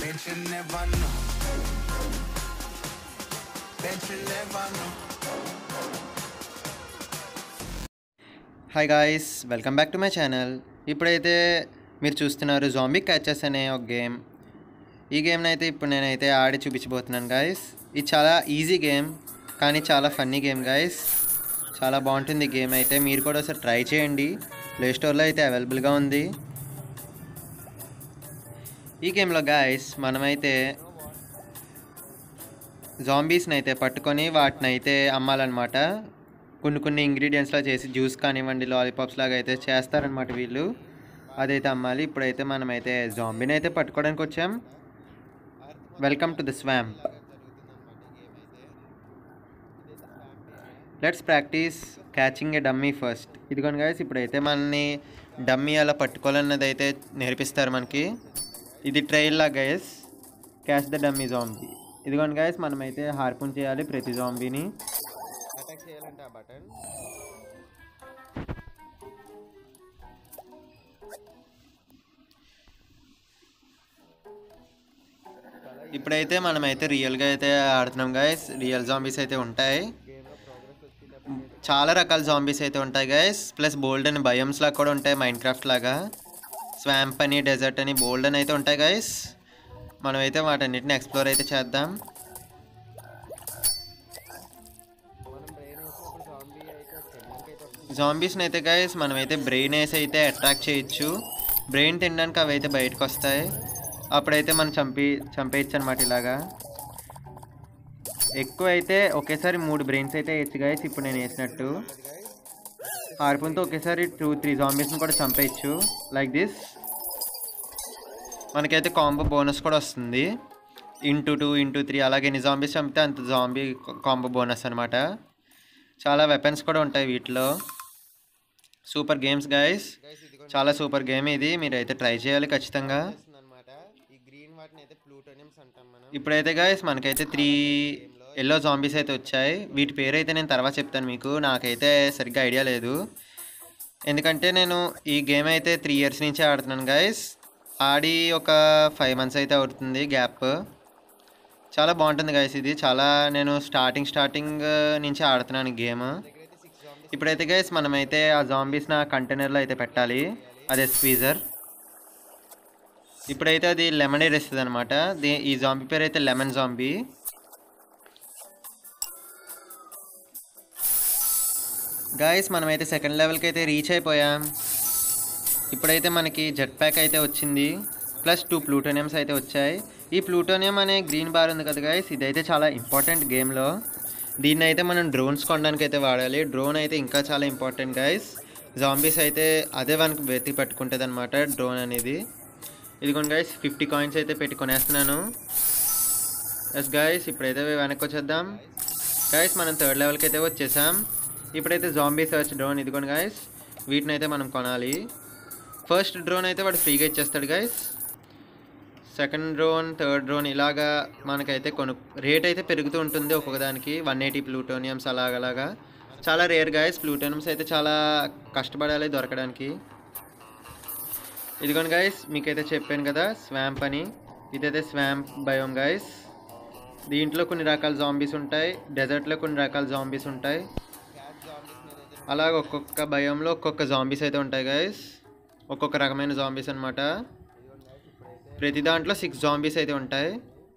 Bet you never know. Bet you never know. Hi guys, welcome back to my channel. ఇప్పుడైతే మీరు చూస్తున్నారు zombie catches అనే ఒక game. ఈ గేమ్ని అయితే ఇప్పుడు నేనైతే ఆడి చూపించబోతున్నాను గాయస్. ఇది చాలా ఈజీ గేమ్ కానీ చాలా ఫన్నీ గేమ్ గాయస్. చాలా బాగుంటుంది గేమ్. అయితే మీరు కూడా ఒకసారి ట్రై చేయండి. ప్లేస్టోర్లో అయితే అవైలబుల్గా ఉంది. ఈ గేమ్లో గాయస్ మనమైతే జాంబీస్ని అయితే పట్టుకొని వాటిని అయితే అమ్మాలన్నమాట. కొన్ని ఇంగ్రీడియంట్స్లా చేసి జ్యూస్ కానివ్వండి, లాలీపాప్స్ లాగా అయితే చేస్తారనమాట వీళ్ళు. అదైతే అమ్మాలి. ఇప్పుడైతే మనమైతే జాంబీని అయితే పట్టుకోవడానికి వచ్చాం. Welcome to the swamp. Let's practice catching a dummy first. ఇదిగోండి గాయస్, ఇప్పుడైతే మనని డమ్మీ అలా పట్టుకోవాలన్నది అయితే నేర్పిస్తారు మనకి. ఇది ట్రైల్ లా guys. Catch the dummy zombie. ఇదిగోండి గాయస్, మనమైతే హార్పూన్ చేయాలి ప్రతి జాంబీని. అటాక్ చేయాలంటే ఆ బటన్. ఇప్పుడైతే మనమైతే రియల్గా అయితే ఆడుతున్నాం గాయస్. రియల్ జాంబీస్ అయితే ఉంటాయి. చాలా రకాల జాంబీస్ అయితే ఉంటాయి గాయస్. ప్లస్ బోల్డ్ అని బయోమ్స్ లాగా కూడా ఉంటాయి, మైండ్ క్రాఫ్ట్ లాగా. స్వాంప్ అని, డెజర్ట్ అని, బోల్డ్ అని అయితే ఉంటాయి గాయస్. మనమైతే వాటన్నిటిని ఎక్స్ప్లోర్ అయితే చేద్దాం. జాంబీస్ని అయితే గాయస్ మనమైతే బ్రెయిన్ వేసి అయితే అట్రాక్ట్ చేయొచ్చు. బ్రెయిన్ తినడానికి అవి అయితే బయటకు వస్తాయి. అప్పుడైతే మనం చంపేయచ్చు అనమాట. ఇలాగా ఎక్కువ అయితే ఒకేసారి 3 బ్రెయిన్స్ అయితే వేయచ్చు గాయస్. ఇప్పుడు నేను వేసినట్టు హార్పూన్తో ఒకేసారి 2-3 జాంబీస్ని కూడా చంపేయచ్చు లైక్ దిస్. మనకైతే కాంబో బోనస్ కూడా వస్తుంది. 2 x 3 అలాగే ఎన్ని జాంబీస్ చంపితే అంత జాంబీ కాంబో బోనస్ అనమాట. చాలా వెపన్స్ కూడా ఉంటాయి వీటిలో. Super games guys. చాలా సూపర్ గేమ్ ఇది. మీరైతే ట్రై చేయాలి ఖచ్చితంగా. ఇప్పుడైతే గాయస్ మనకైతే 3 ఎల్లో జాంబీస్ అయితే వచ్చాయి. వీటి పేరు అయితే నేను తర్వాత చెప్తాను మీకు. నాకైతే సరిగ్గా ఐడియా లేదు, ఎందుకంటే నేను ఈ గేమ్ అయితే 3 years నుంచి ఆడుతున్నాను గాయస్. ఆడి ఒక 5 months అయితే అవుతుంది గ్యాప్. చాలా బాగుంటుంది గాయస్ ఇది. చాలా నేను స్టార్టింగ్ నుంచి ఆడుతున్నాను గేమ్. ఇప్పుడైతే గైస్ మనమైతే ఆ జాంబీస్ని ఆ కంటైనర్లో అయితే పెట్టాలి. అదే స్క్వీజర్. ఇప్పుడైతే అది లెమనేడ్ ఇస్తుంది అనమాట. ఈ జాంబీ పేరు అయితే లెమన్ జాంబీ. గాయస్ మనమైతే సెకండ్ లెవెల్కి అయితే రీచ్ అయిపోయాం. ఇప్పుడైతే మనకి జెట్ ప్యాక్ అయితే వచ్చింది. ప్లస్ 2 ప్లూటోనియమ్స్ అయితే వచ్చాయి. ఈ ప్లూటోనియం అనే గ్రీన్ బార్ ఉంది కదా గాయస్, ఇదైతే చాలా ఇంపార్టెంట్ గేమ్లో. దీన్ని అయితే మనం డ్రోన్స్ కొనడానికి అయితే వాడాలి. డ్రోన్ అయితే ఇంకా చాలా ఇంపార్టెంట్ గైస్. జాంబీస్ అయితే అదే మనకు వెతికి పట్టుకుంటుంది అనమాట డ్రోన్ అనేది. ఇదిగోండి గైస్, 50 కాయిన్స్ అయితే పెట్టి కొనేస్తున్నాను. ఎస్ గైస్, ఇప్పుడైతే వెనక్కి వచ్చేద్దాం. గైస్ మనం 3rd లెవెల్కి అయితే వచ్చేసాం. ఇప్పుడైతే జాంబీ సర్చ్ డ్రోన్. ఇదిగోండి గైస్, వీటిని అయితే మనం కొనాలి. ఫస్ట్ డ్రోన్ అయితే వాడు ఫ్రీగా ఇచ్చేస్తాడు guys. Second drone, third drone ఇలాగా మనకైతే రేట్ అయితే పెరుగుతూ ఉంటుంది ఒక్కొక్కదానికి. 180 ప్లూటోనియమ్స్ అలాగలాగా. చాలా రేర్ గాయస్. ప్లూటోనియమ్స్ అయితే చాలా కష్టపడాలి దొరకడానికి. ఇదిగోండి గాయస్, మీకైతే చెప్పాను కదా స్వాంప్ అని. ఇదైతే స్వాంప్ బయోమ్ గాయస్. దీంట్లో కొన్ని రకాల జాంబీస్ ఉంటాయి, డెజర్ట్లో కొన్ని రకాల జాంబీస్ ఉంటాయి. అలాగ ఒక్కొక్క బయోమ్లో ఒక్కొక్క జాంబీస్ అయితే ఉంటాయి గాయస్. ఒక్కొక్క రకమైన జాంబీస్ అనమాట. ప్రతి దాంట్లో 6 జాంబీస్ అయితే ఉంటాయి.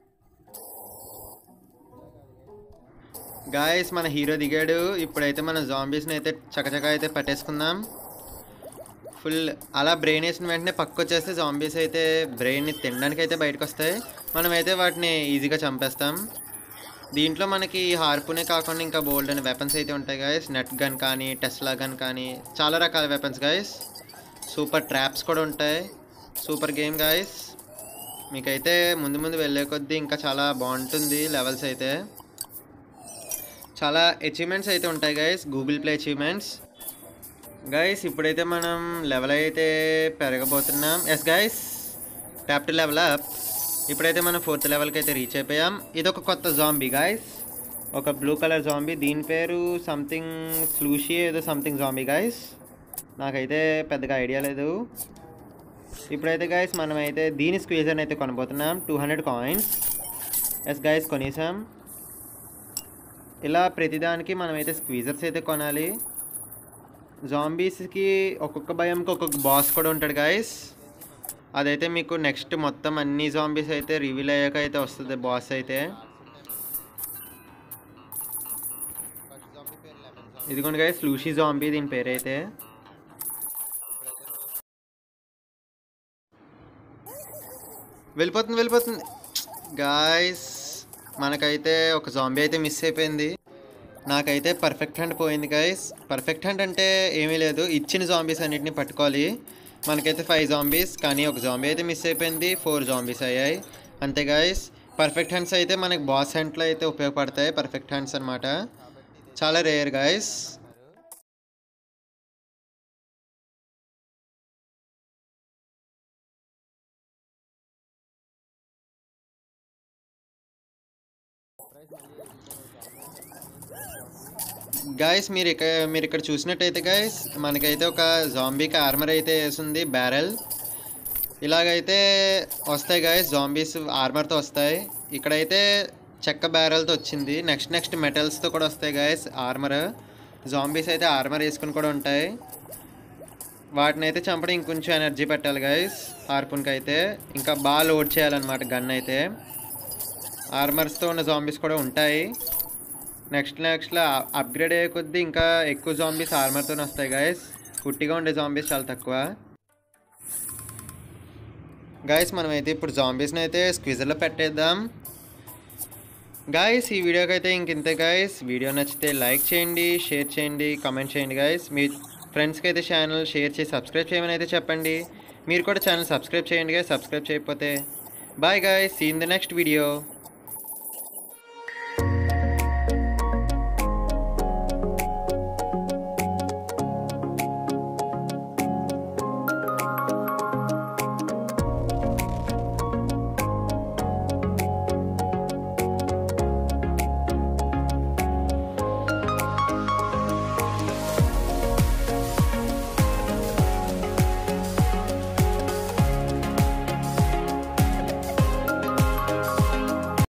గాయస్ మన హీరో దిగాడు. ఇప్పుడైతే మన జాంబీస్ని అయితే చకచక అయితే పట్టేసుకుందాం. ఫుల్ అలా బ్రెయిన్ వేసిన వెంటనే పక్క వచ్చేస్తే జాంబీస్ అయితే బ్రెయిన్ని తినడానికి అయితే బయటకు వస్తాయి. మనమైతే వాటిని ఈజీగా చంపేస్తాం. దీంట్లో మనకి హార్పూనే కాకుండా ఇంకా బోల్డ్ అనే వెపన్స్ అయితే ఉంటాయి గాయస్. నెట్ గన్ కానీ, టెస్లా గన్ కానీ, చాలా రకాల వెపన్స్ గాయస్. సూపర్ ట్రాప్స్ కూడా ఉంటాయి. Super game guys. మీకైతే ముందు వెళ్ళే కొద్దీ ఇంకా చాలా బాగుంటుంది. లెవెల్స్ అయితే చాలా అచీవ్మెంట్స్ అయితే ఉంటాయి guys, Google play achievements. Guys ఇప్పుడైతే మనం లెవెల్ అయితే పెరగబోతున్నాం. Yes guys, tap to level up. ఇప్పుడైతే మనం 4th లెవెల్కి అయితే రీచ్ అయిపోయాం. ఇది ఒక కొత్త జాంబీ గైస్, ఒక బ్లూ కలర్ జాంబీ. దీని పేరు సంథింగ్ స్లూషీ ఏదో సంథింగ్ జాంబీ గైస్. నాకైతే పెద్దగా ఐడియా లేదు. ఇప్పుడైతే గైస్ మనమైతే దీని స్క్వీజర్ని అయితే కొనబోతున్నాం. 200 కాయిన్స్. ఎస్ గైస్ కొనేసాం. ఇలా ప్రతిదానికి మనమైతే స్క్వీజర్స్ అయితే కొనాలి. జాంబీస్కి ఒక్కొక్క భయంకి ఒక్కొక్క బాస్ కూడా ఉంటాడు గైస్. అదైతే మీకు నెక్స్ట్ మొత్తం అన్ని జాంబీస్ అయితే రివీల్ అయ్యాక అయితే వస్తుంది బాస్ అయితే. ఇదిగోండి గైస్ లూషీ జాంబీ దీని పేరైతే. వెళ్ళిపోతుంది గాయస్. మనకైతే ఒక జాంబీ అయితే మిస్ అయిపోయింది. నాకైతే పర్ఫెక్ట్ హ్యాండ్ పోయింది గైస్. పర్ఫెక్ట్ హ్యాండ్ అంటే ఏమీ లేదు, ఇచ్చిన జాంబీస్ అన్నిటిని పట్టుకోవాలి. మనకైతే 5 జాంబీస్, కానీ ఒక జాంబీ అయితే మిస్ అయిపోయింది. 4 జాంబీస్ అయ్యాయి అంతే గైస్. పర్ఫెక్ట్ హ్యాండ్స్ అయితే మనకి బాస్ హ్యాండ్లో అయితే ఉపయోగపడతాయి. పర్ఫెక్ట్ హ్యాండ్స్ అనమాట, చాలా రేర్ గైస్. గాయస్ మీరు ఇక్కడ చూసినట్టయితే గాయస్ మనకైతే ఒక జాంబీకి ఆర్మర్ అయితే వేసింది, బ్యారెల్. ఇలాగైతే వస్తాయి గాయస్, జాంబీస్ ఆర్మర్తో వస్తాయి. ఇక్కడైతే చెక్క బ్యారెల్తో వచ్చింది. నెక్స్ట్ మెటల్స్తో కూడా వస్తాయి గాయస్ ఆర్మర్. జాంబీస్ అయితే ఆర్మర్ వేసుకుని కూడా ఉంటాయి. వాటిని అయితే చంపడం ఇంకొంచెం ఎనర్జీ పెట్టాలి గాయస్. హార్పున్కి అయితే ఇంకా బాగా లోడ్ చేయాలన్నమాట గన్ అయితే. ఆర్మర్స్తో ఉన్న జాంబీస్ కూడా ఉంటాయి. నెక్స్ట్లో అప్గ్రేడ్ అయ్యే కొద్దీ ఇంకా ఎక్కువ జాంబీస్ ఆర్మర్తోనే వస్తాయి గాయస్. కుట్టిగా ఉండే జాంబీస్ చాలా తక్కువ గాయస్. మనమైతే ఇప్పుడు జాంబీస్ని అయితే స్క్విజర్లో పెట్టేద్దాం గాయస్. ఈ వీడియోకి అయితే ఇంతే గాయస్. వీడియో నచ్చితే లైక్ చేయండి, షేర్ చేయండి, కామెంట్ చేయండి గాయస్. మీ ఫ్రెండ్స్కి అయితే ఛానల్ షేర్ చేసి సబ్స్క్రైబ్ చేయమని అయితే చెప్పండి. మీరు కూడా ఛానల్ సబ్స్క్రైబ్ చేయండి గాయస్, సబ్స్క్రైబ్ చేయకపోతే. Bye guys, see in the next video.